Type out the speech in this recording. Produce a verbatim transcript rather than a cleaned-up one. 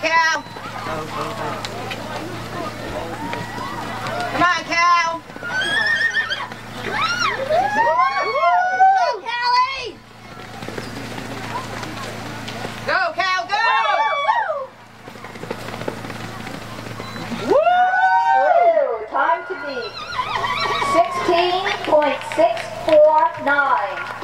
Cal. Come on, Cal. Go, Callie. Go, Cal, go. Woo! Time to beat. sixteen point six four nine.